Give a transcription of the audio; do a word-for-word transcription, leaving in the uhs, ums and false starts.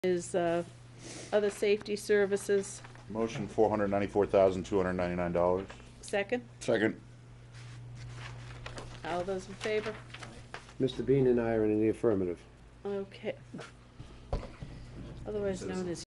is uh, other safety services. Motion four hundred ninety-four thousand two hundred ninety-nine dollars. Second. Second. All those in favor? Mister Bean and I are in the affirmative. Okay. Otherwise known as